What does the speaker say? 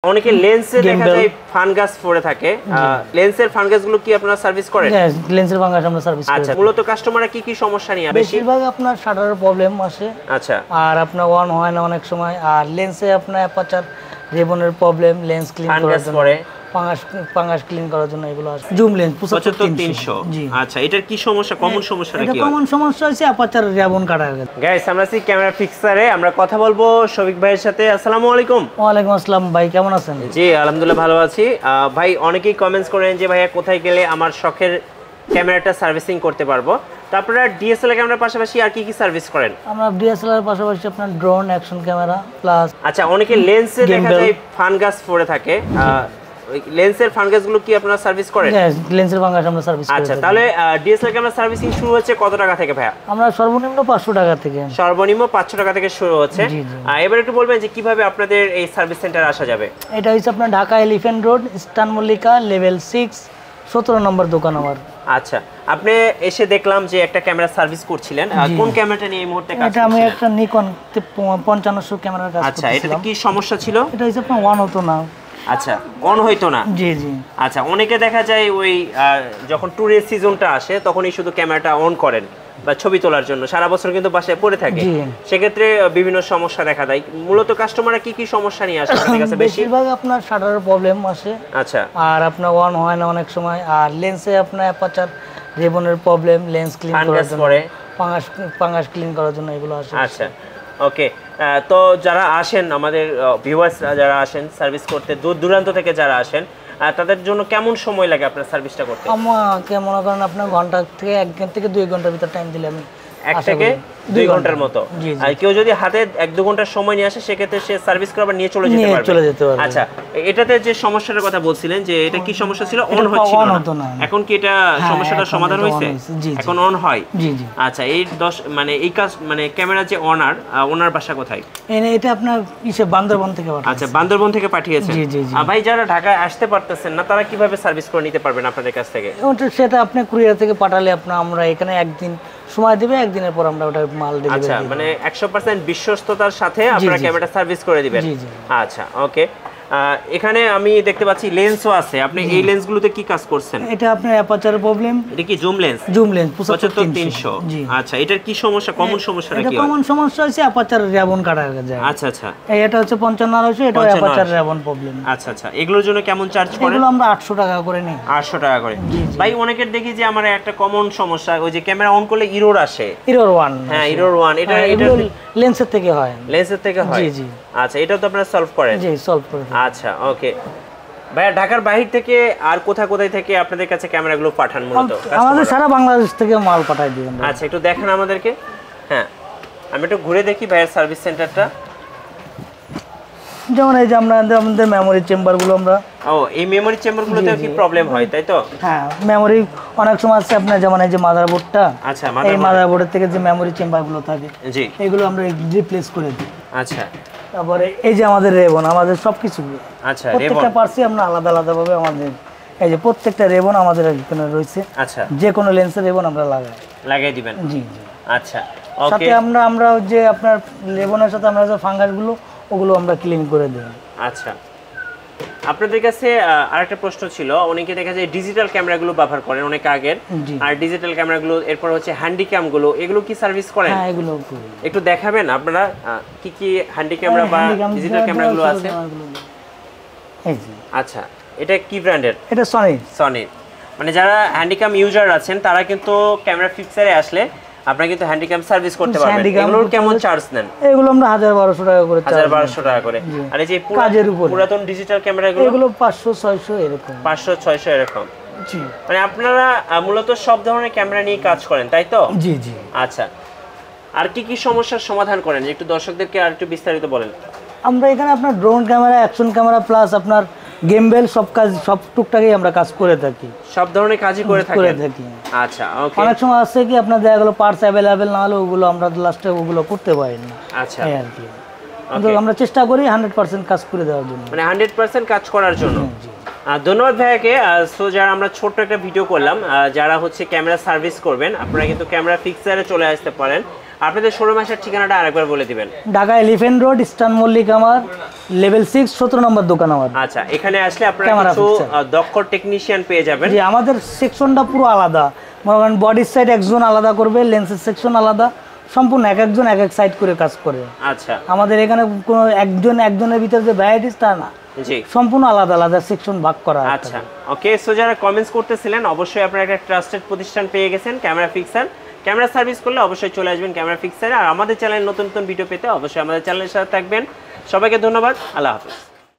অনেকে লেন্সে দেখা যায় ফানগাস পড়ে থাকে, লেন্সের ফানগাস গুলো কি আপনারা সার্ভিস করেন? হ্যাঁ, লেন্সের ফানগাস আমরা সার্ভিস করি। আচ্ছা, মূলত কাস্টমাররা কি কি সমস্যা নিয়ে? বেশিরভাগ আপনার শাটারের প্রবলেম আসে। আচ্ছা, আর আপনার অন হয় না অনেক সময়, আর লেন্সে আপনার অ্যাপারচার রিবনের প্রবলেম, লেন্স ক্লিন করার জন্য, ফাঙ্গাস ক্লিন করার জন্য এগুলো আছে। Zoom lens 75300। জি, আচ্ছা, এটার কি সমস্যা? কমন সমস্যাটা কি? এটা কমন সমস্যা হচ্ছে অ্যাপারচার রিবন কাটা গেছে। গাইস, আমরা আছি ক্যামেরা ফিক্সারে, আমরা কথা বলবো শফিক ভাইয়ের সাথে। আসসালামু আলাইকুম। ওয়ালাইকুম আসসালাম ভাই, কেমন আছেন? জি, আলহামদুলিল্লাহ ভালো আছি। ভাই, অনেকেই কমেন্টস করেন যে ভাইয়া কোথায় গেলে আমার শখের ক্যামেরাটা সার্ভিসিং করতে পারবো। তো আপনারা ডিএসএলআর ক্যামেরার পাশাপাশি আর কি কি সার্ভিস করেন? আমরা ডিএসএলআর পাশাপাশি আপনার ড্রোন, অ্যাকশন ক্যামেরা প্লাস। আচ্ছা, অনেকে লেন্সে দেখা যায় ফানগাস পড়ে থাকে, লেন্সের ফানগাস গুলো কি আপনারা সার্ভিস করেন? হ্যাঁ, লেন্সের ফানগাস আমরা সার্ভিস করি। আচ্ছা, তাহলে ডিএসএলআর ক্যামেরা সার্ভিসিং শুরু হচ্ছে কত টাকা থেকে ভাইয়া? আমরা সর্বনিম্ন 500 টাকা থেকে। সর্বনিম্ন 500 টাকা থেকে শুরু হচ্ছে। এবার একটু বলবেন যে কিভাবে আপনাদের এই সার্ভিস সেন্টারে আসা যাবে? এটা হচ্ছে আপনার Dhaka elephant road, eastern Mallika, level 6, 17 নম্বর দোকান আমার। আচ্ছা, আপনি এসে দেখলাম যে একটা ক্যামেরা সার্ভিস করছিলেন, কোন ক্যামেরাটা নিয়ে এই মুহূর্তে কাজ করছেন? এটা আমি একটা নিকন 5500 ক্যামেরার কাজ করছিলাম। আচ্ছা, এটাতে কি সমস্যা ছিল? এটা হচ্ছে আপনার অন হতো না। আচ্ছা, অন হইতো না। জি জি। আচ্ছা, অনেকে দেখা যায় ওই যখন ট্যুরের সিজনটা আসে তখনই শুধু ক্যামেরাটা অন করেন বা ছবি তোলার জন্য, সারা বছর কিন্তু বাসায় পড়ে থাকে, সেক্ষেত্রে বিভিন্ন সমস্যা দেখা দেয়। মূলত কাস্টমাররা কি কি সমস্যা নিয়ে আসে আপনাদের কাছে? বেশিরভাগ আপনার শাটারের প্রবলেম আসে। আচ্ছা, আর আপনার অন হয় না অনেক সময়, আর লেন্সে আপনার অ্যাপারচার রিবনের প্রবলেম, লেন্স ক্লিন করার জন্য, ফাঙ্গাস ক্লিন করার জন্য এগুলো আসে। আচ্ছা, ওকে। তো যারা আসেন, আমাদের ভিউয়ার্স যারা আসেন সার্ভিস করতে, দূর দূরান্ত থেকে যারা আসেন, তাদের জন্য কেমন সময় লাগে আপনার সার্ভিসটা করতে? আমাকে মনে করেন আপনার ঘন্টা থেকে 1 থেকে 2 ঘন্টার ভিতর টাইম দিলে আমি 1 থেকে 2 ঘন্টার মতো। আর কেউ যদি হাতে 1-2 ঘন্টার সময় নিয়ে আসে, সেক্ষেত্রে সে সার্ভিস করে আবার নিয়ে চলে যেতে পারবে। আচ্ছা, এটাতে যে সমস্যাটার কথা বলছিলেন যে এটা কি সমস্যা ছিল? অন হচ্ছিল না, এখন কি এটা সমস্যাটা সমাধান হয়েছে? এখন অন হয়। জি জি। আচ্ছা, এই মানে এই কাজ মানে ক্যামেরা যে ওনার বাসা কোথায়? এটা আপনার বান্দরবন থেকে পাঠিয়েছে। আচ্ছা, বান্দরবন থেকে পাঠিয়েছেন। জি জি জি। ভাই, যারা ঢাকায় আসতে পারতেছেন না, তারা কিভাবে সার্ভিস করে নিতে পারবেন আপনাদের কাছ থেকে? সেটা আপনি কুরিয়ার থেকে পাঠালে আমরা এখানে একদিন সময় দিবে, একদিনের পর আমরা ওটা মাল ডেলিভারি। আচ্ছা, মানে 100% বিশ্বস্ততার সাথে আপনারা ক্যামেরাটা সার্ভিস করে দিবেন। আচ্ছা, ওকে। এখানে আমি দেখতে পাচ্ছি লেন্সও আছে। আপনি এই লেন্সগুলোতে কি কাজ করছেন? এটা আপনার অ্যাপারচারের প্রবলেম। এটা কি জুম লেন্স? Zoom lens 75300। আচ্ছা, এটার কি সমস্যা? কমন সমস্যাটা কি? এটা কমন সমস্যা হচ্ছে অ্যাপারচার রিবন কাটা যায়। আচ্ছা আচ্ছা, এটা হচ্ছে 5500, এটা অ্যাপারচার রিবন প্রবলেম। আচ্ছা আচ্ছা, এগুলোর জন্য কেমন চার্জ করেন? এগুলো আমরা 800 টাকা করে নিই। 800 টাকা করে। ভাই, অনেকের দেখি যে আমার একটা কমন সমস্যা, ওই যে ক্যামেরা অন করলে এরর আসে। এরর 1। হ্যাঁ, এরর 1। এটা লেন্সের থেকে হয়। লেন্সের থেকে হয়। জি জি। আচ্ছা, এটা তো আপনারা সলভ করেন? জি, সলভ করেন। আচ্ছা, ওকে। ভাইয়া, ঢাকার বাইরে থেকে আর কোথায় থেকে আপনাদের কাছে ক্যামেরাগুলো পাঠান মূলত? আমাদের সারা বাংলাদেশ থেকে মাল পাঠাই দিই। আচ্ছা, একটু দেখান আমাদেরকে। হ্যাঁ, আমি একটু ঘুরে দেখি ভাইয়ের সার্ভিস সেন্টারটা। যেমন এই যে আমাদের মেমোরি চেম্বারগুলো আমরা। এই মেমোরি চেম্বারগুলোতে কি প্রবলেম হয়, তাই তো? হ্যাঁ, মেমোরি অনেক সময় আছে আপনার, যেমন এই যে মাদারবোর্ডটা। আচ্ছা, এই মাদারবোর্ডের থেকে যে মেমোরি চেম্বারগুলো থাকে, জি, এগুলো আমরা রিপ্লেস করে দিই। আচ্ছা, তারপরে এই যে আমাদের রেবন, আমাদের সবকিছু। আচ্ছা, প্রত্যেকটা পার্টসই আমরা আলাদা ভাবে আমাদের, এই যে প্রত্যেকটা রেবন আমাদের এখানে রয়েছে। আচ্ছা, যে কোনো লেন্সের রেবন আমরা লাগাই দিবেন। জি জি। আচ্ছা, সাথে আমরা যে আপনার রেবনের সাথে আমরা যে ফাঙ্গাসগুলো, ওগুলো আমরা ক্লিন করে দিই। আচ্ছা, আপনাদের কাছে আরেকটা প্রশ্ন ছিল, অনেকে দেখা যায় ডিজিটাল ক্যামেরাগুলো ব্যবহার করেন অনেক আগের, আর ডিজিটাল ক্যামেরাগুলো, এরপর হচ্ছে হ্যান্ডিক্যামগুলো, এগুলো কি সার্ভিস করেন? হ্যাঁ, এগুলো একটু দেখাবেন আপনারা কি কি হ্যান্ডি ক্যামেরা বা ডিজিটাল ক্যামেরাগুলো আছে? আচ্ছা, এটা কি ব্র্যান্ডের? এটা সনি। মানে যারা হ্যান্ডিক্যাম ইউজার আছেন, তারা কিন্তু ক্যামেরা ফিক্সারে আসলে আপনারা কিন্তু হ্যান্ডিক্যাম সার্ভিস করতে পারবেন। এগুলোর কেমন চার্জ নেন? এগুলো আমরা 1200 টাকা করে। 1200 টাকা করে। আর এই যে পুরাতন ডিজিটাল ক্যামেরাগুলো? এগুলো 500-600 এরকম। 500-600 এরকম। জি। মানে আপনারা মূলত সব ধরনের ক্যামেরা নিয়ে কাজ করেন, তাই তো? জি জি। আচ্ছা, আর কি কি সমস্যার সমাধান করেন একটু দর্শকদেরকে আর একটু বিস্তারিত বলেন। আমরা এখানে আপনার drone camera, action camera plus আপনার গেমবেল, সব টুকটাকই আমরা কাজ করে থাকি। সব ধরনের কাজই করে থাকি। আচ্ছা, ওকে। অনেক সময় আছে কি আপনার দেখা গেল পার্টস অ্যাভেলেবেল না হলে ওগুলো আমরা লাস্টে ওগুলো করতে পারি না। আচ্ছা, এই আর কি। কিন্তু আমরা চেষ্টা করি 100% কাজ করে দেওয়ার জন্য। মানে 100% কাজ করার জন্য। ধন্যবাদ ভাইয়াকে। সো যারা আমরা ছোট্ট একটা ভিডিও করলাম, যারা হচ্ছে ক্যামেরা সার্ভিস করবেন, আপনারা কিন্তু ক্যামেরা ফিক্সারে চলে আসতে পারেন। আপনাদের শোরুম আসার ঠিকানাটা আরেকবার বলে দিবেন। Dhaka elephant road, eastern Mallik, আমার লেভেল 6 17 নম্বর দোকান আমার। আচ্ছা, এখানে আসলে আপনারা কিছু দক্ষ টেকনিশিয়ান পেয়ে যাবেন। জি, আমাদের সেকশনটা পুরো আলাদা, মনে করেন বডির সাইড একজন আলাদা করবে, লেন্সের সেকশন আলাদা, সম্পূর্ণ একজন এক এক সাইড করে কাজ করে। আচ্ছা, আমাদের এখানে কোনো একজনের ভিতরে যে ভ্যারাইটিস তা না, জি সম্পূর্ণ আলাদা আলাদা সেকশন ভাগ করা। আচ্ছা, ওকে। সো যারা কমেন্টস করতেছিলেন, অবশ্যই আপনারা একটা ট্রাস্টেড প্রতিষ্ঠান পেয়ে গেছেন, ক্যামেরা ফিক্সার। ক্যামেরা সার্ভিস করলে অবশ্যই চলে আসবেন ক্যামেরা ফিক্সারে। আর আমাদের চ্যানেলে নতুন নতুন ভিডিও পেতে অবশ্যই আমাদের চ্যানেলের সাথে থাকবেন। সবাইকে ধন্যবাদ, আল্লাহ হাফেজ।